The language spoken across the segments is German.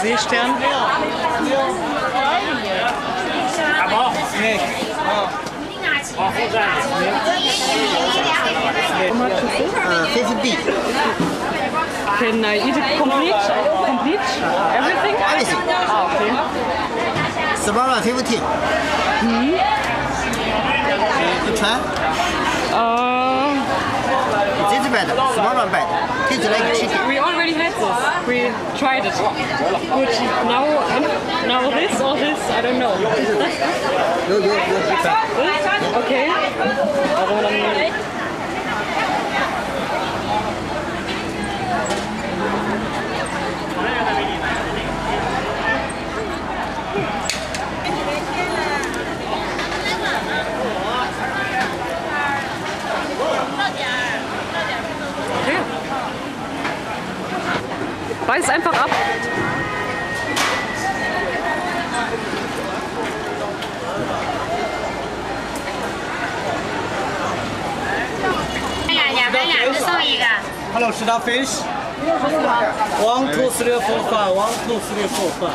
Seestern. Can I eat it complete? Complete? Everything? Everything. Ah, okay. Sparrow 15. You try? This is bad. Sparrow bad. Tastes like chicken. We already had this. We tried it. Good. Now this or this? I don't know. You try. Okay. Beiß einfach ab. Hello, should I fish? 1, 2, 3, 4, 5. 1, 2, 3, 4, 5.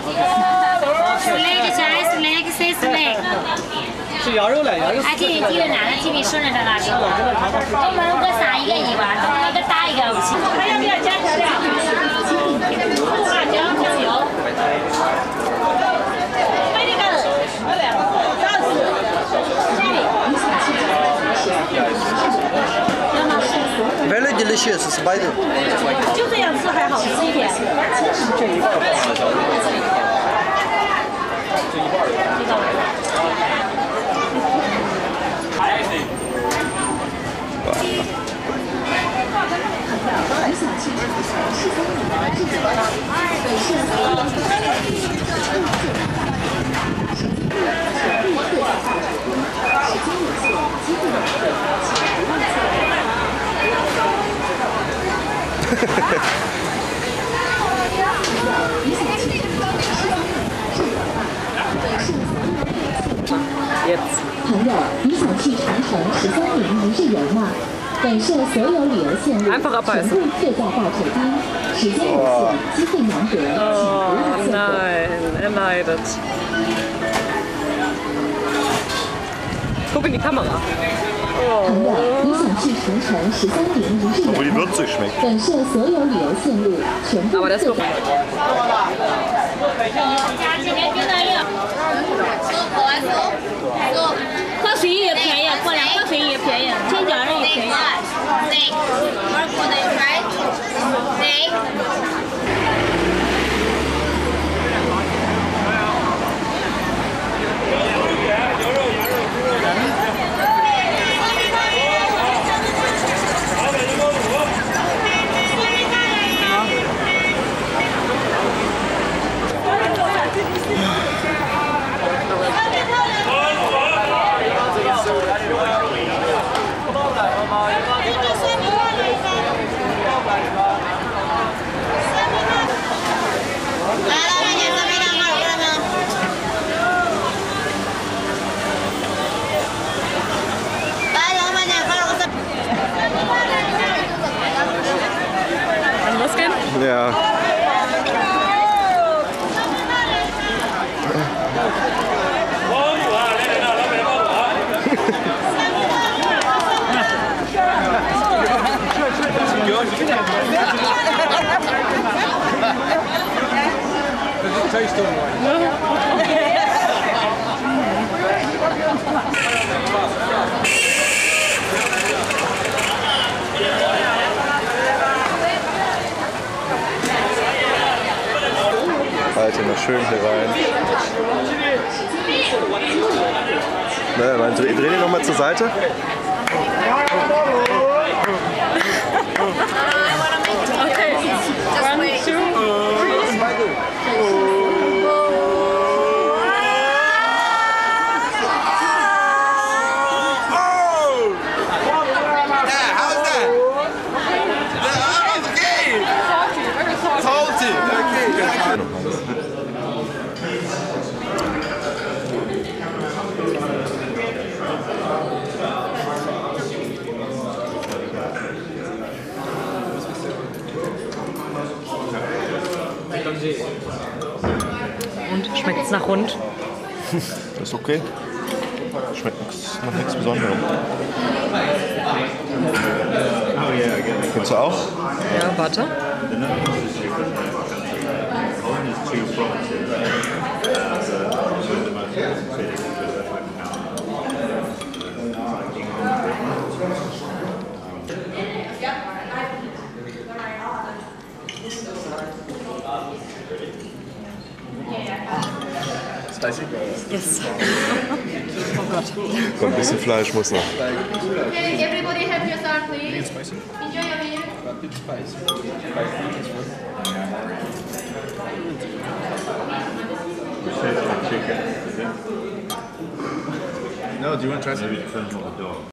Snake. 是羊肉嘞，羊肉。 这个哪个？这里生着的那里。我们给撒一个一碗，我给打一个。还要不要加调料？辣椒、酱油。 Very delicious spider. 就这样吃还好吃一点。这一半放的朋友，你想去长城13年一日游吗？感谢所有旅游线路全部特价到口钉，时间有限，机会难得，请不要错过。 Er leidet. Guck in die Kamera. 朋友，你想去长城13年一日游吗？感谢所有旅游线路全部特价。 喝水也便宜，过来喝水也便宜，天饺子也便宜。 Ja. Alter, mal schön hier rein. Naja, dreh den nochmal zur Seite. Okay. 1, 2, 3. Und schmeckt es nach Hund? Das ist okay. Schmeckt nach nichts Besonderem. Willst du auch? Ja, warte. Spicy? Yes. Oh Gott. So ein bisschen Fleisch muss noch. Okay, everybody have your start, please. Enjoy your meal. No, do you want to try some?